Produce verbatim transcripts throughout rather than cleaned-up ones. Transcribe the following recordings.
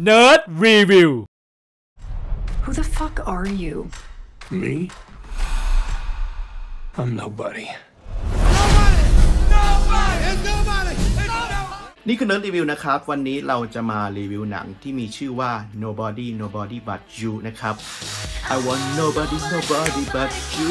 Nerd Review Who the fuck are you? Me? I'm nobody. Nobody! นี่คือ Nerd Review นะครับวันนี้เราจะมารีวิวหนังที่มีชื่อว่า Nobody Nobody But You นะครับ I want nobody nobody but you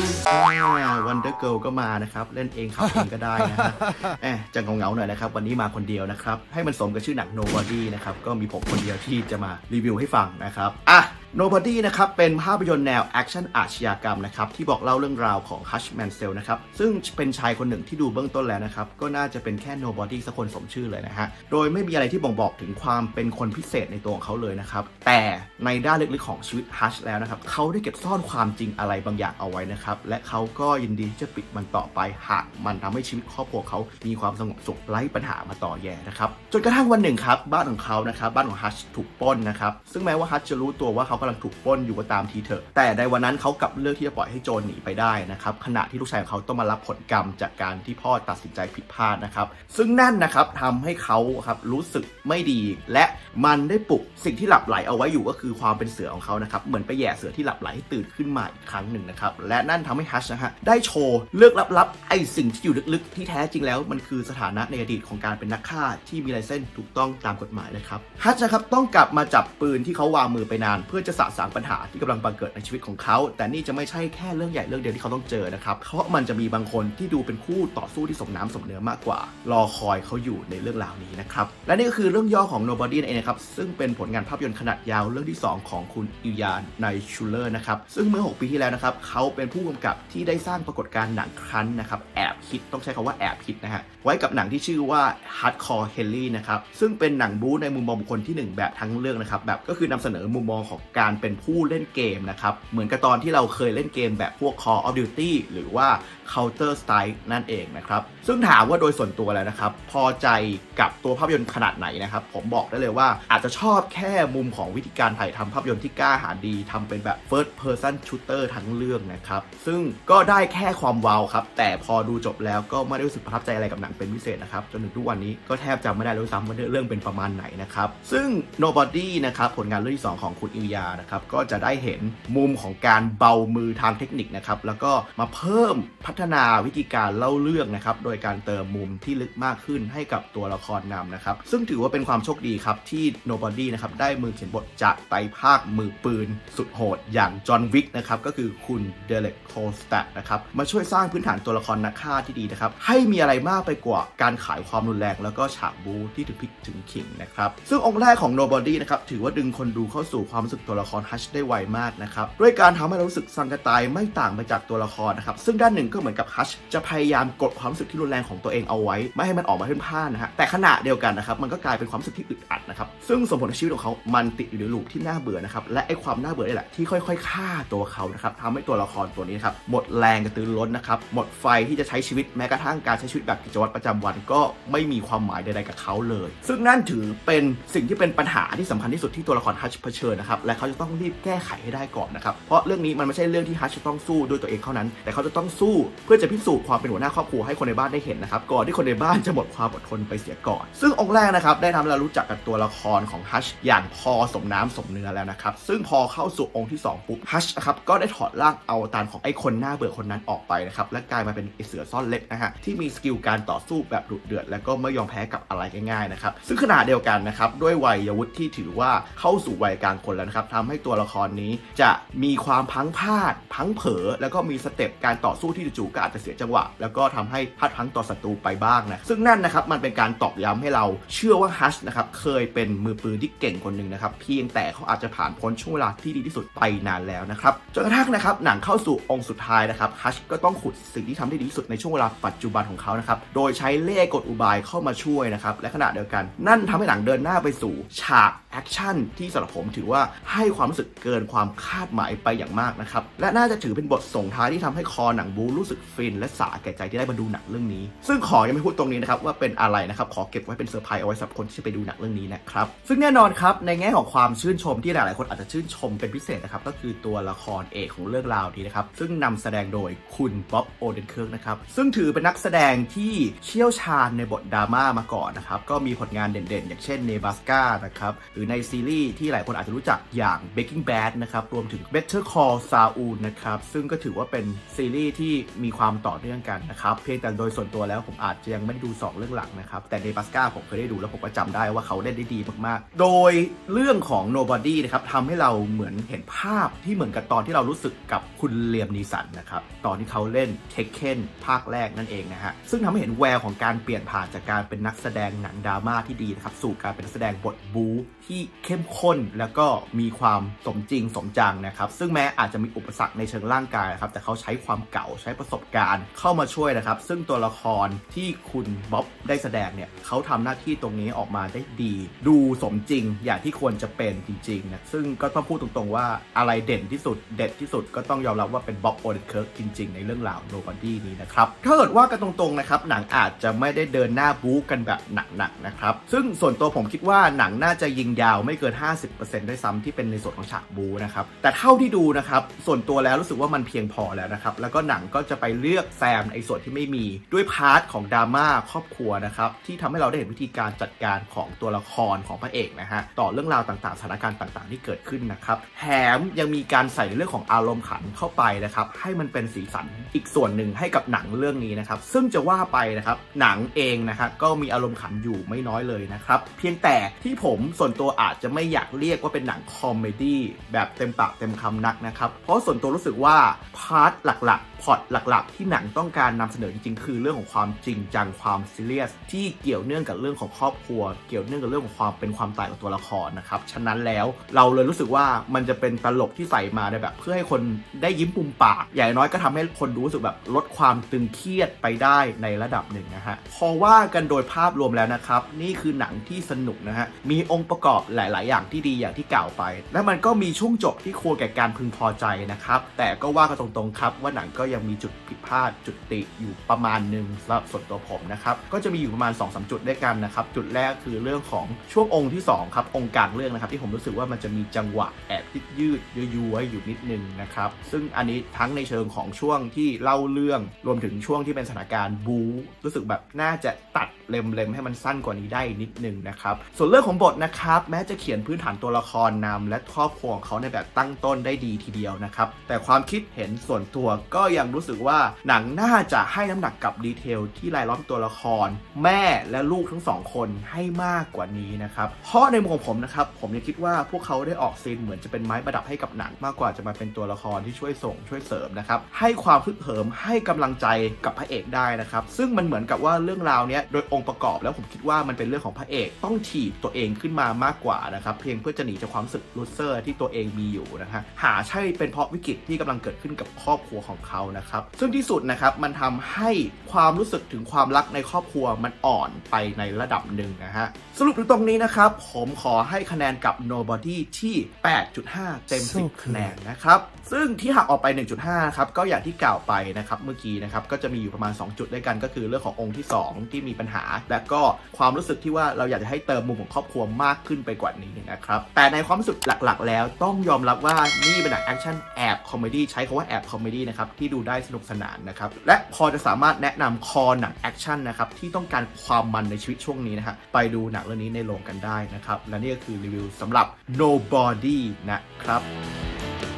Wonder Girl ก็มานะครับเล่นเองขับเองก็ได้นะฮะแอบจะเงาๆหน่อยนะครับวันนี้มาคนเดียวนะครับให้มันสมกับชื่อหนัง Nobody นะครับก็มีผมคนเดียวที่จะมารีวิวให้ฟังนะครับอ่ะNobody นะครับเป็นภาพยนตร์แนวแอคชั่นอาชญากรรมนะครับที่บอกเล่าเรื่องราวของ Hutch Mansell นะครับซึ่งเป็นชายคนหนึ่งที่ดูเบื้องต้นแล้วนะครับก็น่าจะเป็นแค่ Nobody สักคนสมชื่อเลยนะฮะโดยไม่มีอะไรที่บ่งบอกถึงความเป็นคนพิเศษในตัวของเขาเลยนะครับแต่ในด้านลึกๆของชีวิต Hutch แล้วนะครับเขาได้เก็บซ่อนความจริงอะไรบางอย่างเอาไว้นะครับและเขาก็ยินดีจะปิดมันต่อไปหากมันทำให้ชีวิตครอบครัวเขามีความสงบสุขไร้ปัญหามาต่อแย่นะครับจนกระทั่งวันหนึ่งครับบ้านของเขานะครับบ้านของ Hutch ถูกปล้นนะครับซึ่งแม้ว่า Hutch จะรู้ตัวว่าเขากำลังถูกปล้นอยู่ตามทีเถอะแต่ในวันนั้นเขากลับเลือกที่จะปล่อยให้โจรหนีไปได้นะครับขณะที่ลูกชายของเขาต้องมารับผลกรรมจากการที่พ่อตัดสินใจผิดพลาดนะครับซึ่งนั่นนะครับทำให้เขาครับรู้สึกไม่ดีและมันได้ปลุกสิ่งที่หลับไหลเอาไว้อยู่ก็คือความเป็นเสือของเขานะครับเหมือนไปแย่เสือที่หลับไหลให้ตื่นขึ้นมาอีกครั้งหนึ่งนะครับและนั่นทำให้ฮัชนะฮะได้โชว์เลือกลับๆไอ้สิ่งที่อยู่ลึกๆที่แท้จริงแล้วมันคือสถานะในอดีตของการเป็นนักฆ่าที่มีลายเส้นถูกต้องตามกฎหมายนะครับฮัชนะครับต้องกลับมาจับปืนที่เขาวางมือไปนานเพื่อจะสะสางปัญหาที่กำลังบังเกิดในชีวิตของเขาแต่นี่จะไม่ใช่แค่เรื่องใหญ่เรื่องเดียวที่เขาต้องเจอนะครับเพราะมันจะมีบางคนที่ดูเป็นคู่ต่อสู้ที่สมน้ำสมเนื้อมากกว่ารอคอยเขาอยู่ในเรื่องราวนี้นะครับและนี่ก็คือเรื่องย่อของ Nobody นั่นเองนะครับซึ่งเป็นผลงานภาพยนตร์ขนาดยาวเรื่องที่สองของคุณอิลยา ไนชูเลอร์นะครับซึ่งเมื่อหกปีที่แล้วนะครับเขาเป็นผู้กำกับที่ได้สร้างปรากฏการณ์หนังครั้นนะครับแอบฮิตต้องใช้คำว่าแอบฮิตนะฮะไว้กับหนังที่ชื่อว่า Hardcore Henry นะครับซึ่งเป็นหนังบู๊ในมุมมองบุคคลที่หนึ่งแบบทั้งเรื่องนะครับแบบก็คือนำเสนอมุมมองของการเป็นผู้เล่นเกมนะครับเหมือนกับตอนที่เราเคยเล่นเกมแบบพวก Call of Duty หรือว่า Counter Strike นั่นเองนะครับซึ่งถามว่าโดยส่วนตัวแล้วนะครับพอใจกับตัวภาพยนตร์ขนาดไหนนะครับผมบอกได้เลยว่าอาจจะชอบแค่มุมของวิธีการถ่ายทำภาพยนตร์ที่กล้าหาญดีทำเป็นแบบ First Person Shooter ทั้งเรื่องนะครับซึ่งก็ได้แค่ความว้าวครับแต่พอดูจบแล้วก็ไม่ได้รู้สึกประทับใจอะไรกับหนังเป็นพิเศษนะครับจนถึงทุกวันนี้ก็แทบจำไม่ได้เลยซ้ำว่าเรื่องเป็นประมาณไหนนะครับซึ่ง Nobody นะครับผลงานเรื่องที่สองของคุณอิลยานะครับก็จะได้เห็นมุมของการเบามือทางเทคนิคนะครับแล้วก็มาเพิ่มพัฒนาวิธีการเล่าเรื่องนะครับโดยการเติมมุมที่ลึกมากขึ้นให้กับตัวละครนำนะครับซึ่งถือว่าเป็นความโชคดีครับที่ Nobody นะครับได้มือเขียนบทจากไตรภาคมือปืนสุดโหดอย่างจอห์นวิกนะครับก็คือคุณเดเร็ก โคลสแตทนะครับมาช่วยสร้างพื้นฐานตัวละครนักฆ่าที่ดีนะครับให้มีอะไรมากไปกว่าการขายความรุนแรงแล้วก็ฉากบู๊ที่ถึงพลิกถึงขิงนะครับซึ่งองค์แรกของ Nobody นะครับถือว่าดึงคนดูเข้าสู่ความรู้สึกตัวละครฮัชได้ไวมากนะครับด้วยการทำให้เรารู้สึกสังกตายไม่ต่างไปจากตัวละครนะครับซึ่งด้านหนึ่งก็เหมือนกับฮัชจะพยายามกดความรู้สึกที่รุนแรงของตัวเองเอาไว้ไม่ให้มันออกมาเพ่นพ่านนะฮะแต่ขณะเดียวกันนะครับมันก็กลายเป็นความรู้สึกที่อึดอัดนะครับซึ่งส่งผลต่อชีวิตของเขามันติดอยู่ในลูปที่น่าเบื่อนะครับและไอ้ความน่าเบื่อนี่แหละที่ค่อยๆฆ่าตัวเขานะครับทำให้ตัวละครตัวนี้ครับหมดแรงกระตือรือร้นนะครับหมดไฟที่จะใช้ชีวิตแม้กระทั่งการใช้ชีวิตแบบกิจวัตรประจำวันก็ไม่มีความหมายใดๆกับเขาเลยซึ่งนั่นถือเป็นสิ่งที่เป็นปัญหาที่สำคัญที่สุดที่ตัวละครฮัชเผชิญนะครับและเขาจะต้องรีบแก้ไขให้ได้ก่อนนะครับเพราะเรื่องนี้มันไม่ใช่เรื่องที่ฮัชจะต้องสู้ด้วยตัวเองเท่านั้นแต่เขาจะต้องสู้เพื่อจะพิสูจน์ความเป็นหัวหน้าครอบครัวให้คนในบ้านได้เห็นนะครับก่อนที่คนในบ้านจะหมดความอดทนไปเสียก่อนซึ่งองค์แรกนะครับได้ทำให้เรารู้จักกับตัวละครของฮัชอย่างพอสมน้ำสมเนื้อแล้วนะครับซึ่งพอเข้าสู่องค์ที่สองปุ๊บฮัชนะครับก็ได้ถอดร่างอวตารของไอ้คนหน้าเบื่อคนนั้นออกไปนะครับและกลายมาเป็นไอ้เสือซ่อนเล็บนะฮะที่มีสกิลการต่อสู้แบบดุเดือดและก็ไม่ยอมแพ้กับอะไรง่ายๆนะครับซึ่งขณะเดียวกันนะครับด้วยวัยวุฒิที่ถือว่าเข้าสู่วัยกลางคนแล้วนะครับทำให้ตัวละครนี้จะมีความพังพลาดพังเผลอแล้วก็มีสเต็ปการต่อสู้ที่จู่ๆก็อาจจะเสียจังหวะแล้วก็ทำให้พลาดพลั้งต่อศัตรูไปบ้างนะซึ่งนั่นนะครับมันเป็นการตอกย้ำให้เราเชื่อว่าฮัชนะครับเคยเป็นมือปืนที่เก่งคนหนึ่งนะครับเพียงแต่เขาอาจจะผ่านพ้นช่วงเวลาที่ดีที่สุดไปนานแล้วนะครับจนกระทั่งนะครับหนังเข้าสู่องค์สุดท้ายนะครับฮัชก็ต้องขุดสิ่งที่ทำได้ดีที่สุดในช่วงเวลาปัจจุบันของเขานะครับโดยใช้เล่ห์กลอุบายเข้ามาช่วยนะครับและขณะเดียวกันนั่นทำให้หนังเดินหน้าไปสู่ฉากแอคชั่นที่สำหรับผมถือว่าให้ให้ความรู้สึกเกินความคาดหมายไปอย่างมากนะครับและน่าจะถือเป็นบทส่งท้ายที่ทำให้คอหนังบูรู้สึกฟินและสาแก่ใจที่ได้มาดูหนังเรื่องนี้ซึ่งขอยังไม่พูดตรงนี้นะครับว่าเป็นอะไรนะครับขอเก็บไว้เป็นเซอร์ไพรส์เอาไว้สำหรับคนที่จะไปดูหนังเรื่องนี้นะครับซึ่งแน่นอนครับในแง่ของความชื่นชมที่หลายๆคนอาจจะชื่นชมเป็นพิเศษนะครับก็คือตัวละครเอกของเรื่องราวนี้นะครับซึ่งนำแสดงโดยคุณบ๊อบโอเดนเคิร์กนะครับซึ่งถือเป็นนักแสดงที่เชี่ยวชาญในบทดราม่ามาก่อนนะครับก็มีผลงานเด่นๆอย่างเช่นเนบราสกานะครับหรือในซีรีส์ที่หลายคนอาจจะรู้จักอย่าง Breaking Bad นะครับรวมถึง Better Call Saul นะครับซึ่งก็ถือว่าเป็นซีรีส์ที่มีความต่อเนื่องกันนะครับเพียงแต่โดยส่วนตัวแล้วผมอาจจะยังไม่ได้ดูสองเรื่องหลังนะครับแต่เนบราสกาผมเคยได้ดูแล้วผมก็จำได้ว่าเขาเล่นได้ดีมากๆโดยเรื่องของ Nobody นะครับทำให้เราเหมือนเห็นภาพที่เหมือนกับตอนที่เรารู้สึกกับคุณเลียมนีสันนะครับตอนที่เขาเล่น Taken ภาคแรกนั่นเองนะฮะซึ่งทำให้เห็นแววของการเปลี่ยนผ่านจากการเป็นนักแสดงหนังดราม่าที่ดีนะครับสู่การเป็นนักแสดงบทบู๊ที่เข้มข้นแล้วก็มีความสมจริงสมจังนะครับซึ่งแม้อาจจะมีอุปสรรคในเชิงร่างกายนะครับแต่เขาใช้ความเก่าใช้ประสบการณ์เข้ามาช่วยนะครับซึ่งตัวละครที่คุณบ๊อบได้แสดงเนี่ยเขาทำหน้าที่ตรงนี้ออกมาได้ดีดูสมจริงอย่างที่ควรจะเป็นจริงๆนะซึ่งก็ต้องพูดตรงๆว่าอะไรเด่นที่สุดเด็ดที่สุดก็ต้องยอมรับว่าเป็นบ๊อบโอเดนเคิร์กจริงๆในเรื่องราว Nobody นี้นะครับถ้าเกิดว่ากันตรงๆนะครับหนังอาจจะไม่ได้เดินหน้าบู๊กันแบบหนักๆนะครับซึ่งส่วนตัวผมคิดว่าหนังน่าจะยิงยาวไม่เกิน ห้าสิบเปอร์เซ็นต์ ด้วยซ้ำที่เป็นในส่วนของฉากบู๊นะครับแต่เท่าที่ดูนะครับส่วนตัวแล้วรู้สึกว่ามันเพียงพอแล้วนะครับแล้วก็หนังก็จะไปเลือกแซมไอ้ส่วนที่ไม่มีด้วยพาร์ทของดราม่าครอบครัวนะครับที่ทำให้เราได้เห็นวิธีการจัดการของตัวละครของพระเอกนะฮะต่อเรื่องราวต่างๆสถานการณ์ต่างๆที่เกิดขึ้นนะครับแถมยังมีการใส่เรื่องของอารมณ์ขันเข้าไปนะครับให้มันเป็นสีสันอีกส่วนหนึ่งให้กับหนังเรื่องนี้นะครับซึ่งจะว่าไปนะครับหนังเองนะครับก็มีอารมณ์ขันอยู่ไม่น้อยเลยนะครับเพียงแต่ที่ผมส่วนตัวอาจจะไม่อยากเรียกว่าเป็นหนังคอมเมดี้แบบเต็มปากเต็มคำนักนะครับเพราะส่วนตัวรู้สึกว่าพาร์ทหลักๆพล็อตหลักๆที่หนังต้องการนำเสนอจริงๆคือเรื่องของความจริงจังความซีเรียสที่เกี่ยวเนื่องกับเรื่องของครอบครัวเกี่ยวเนื่องกับเรื่องของความเป็นความตายของตัวละครนะครับฉะนั้นแล้วเราเลยรู้สึกว่ามันจะเป็นตลกที่ใส่มาในแบบเพื่อให้คนได้ยิ้มมุมปากอย่างน้อยก็ทำให้คนรู้สึกแบบลดความตึงเครียดไปได้ในระดับหนึ่งนะฮะพอว่ากันโดยภาพรวมแล้วนะครับนี่คือหนังที่สนุกนะฮะมีองค์ประกอบหลายๆอย่างที่ดีอย่างที่กล่าวไปและมันก็มีช่วงจบที่ควรแก่การพึงพอใจนะครับแต่ก็ว่ากันตรงๆครับว่าหนังก็ยังมีจุดผิดพลาดจุดติอยู่ประมาณหนึ่งสำหรับส่วนตัวผมนะครับก็จะมีอยู่ประมาณ สองสาม จุดด้วยกันนะครับจุดแรกคือเรื่องของช่วงองค์ที่สองครับองค์กลางเรื่องนะครับที่ผมรู้สึกว่ามันจะมีจังหวะแอบยืดยื้ออยู่นิดนึงนะครับซึ่งอันนี้ทั้งในเชิงของช่วงที่เล่าเรื่องรวมถึงช่วงที่เป็นสถานการณ์บู๊รู้สึกแบบน่าจะตัดเล็มๆให้มันสั้นกว่านี้ได้นิดนึงนะครับส่วนเรื่องของบทนะครับแม้จะเขียนพื้นฐานตัวละครนำและครอบครัวของเขาในแบบตั้งต้นได้ดีทีเดียวนะครับแต่ความคิดเห็นส่วนตัวก็ยังรู้สึกว่าหนังน่าจะให้น้ำหนักกับดีเทลที่รายล้อมตัวละครแม่และลูกทั้งสองคนให้มากกว่านี้นะครับเพราะในมุมของผมนะครับผมยังคิดว่าพวกเขาได้ออกซีนเหมือนจะเป็นไม้ประดับให้กับหนังมากกว่าจะมาเป็นตัวละครที่ช่วยส่งช่วยเสริมนะครับให้ความพึกเหิมให้กำลังใจกับพระเอกได้นะครับซึ่งมันเหมือนกับว่าเรื่องราวนี้โดยองค์ประกอบแล้วผมคิดว่ามันเป็นเรื่องของพระเอกต้องถีบตัวเองขึ้นมามากกว่านะครับเพียงเพื่อจะหนีจากความรู้สึกลูเซอร์ที่ตัวเองมีอยู่นะฮะหาใช่เป็นเพราะวิกฤตที่กำลังเกิดขึ้นกับครอบครัวของเขานะครับซึ่งที่สุดนะครับมันทำให้ความรู้สึกถึงความรักในครอบครัวมันอ่อนไปในระดับหนึ่งนะฮะสรุปถึงตรงนี้นะครับผมขอให้คะแนนกับ Nobody ที่ แปดจุดห้า เต็มสิบคะแนนนะครับซึ่งที่หักออกไป หนึ่งจุดห้า ครับก็อย่างที่กล่าวไปนะครับเมื่อกี้นะครับก็จะมีอยู่ประมาณสองจุดด้วยกันก็คือเรื่องขององค์ที่สองที่มีปัญหาและก็ความรู้สึกที่ว่าเราอยากจะให้เติมมุมของครอบครัวมากขึ้นไปกว่านี้นะครับแต่ในความรู้สึกหลักๆแล้วต้องยอมรับว่านี่เป็นหนังแอคชั่นแอบคอมเมดี้ใช้คำว่าแอบคอมเมดี้นะครับที่ดูได้สนุกสนานนะครับและพอจะสามารถแนะนำคอหนังแอคชั่นนะครับที่ต้องการความมันในชีวิตช่วงนี้นะฮะไปดูหนังเรื่องนี้ในโรงกันได้นะครับและนี่ก็คือรีวิวสำหรับ Nobody นะครับ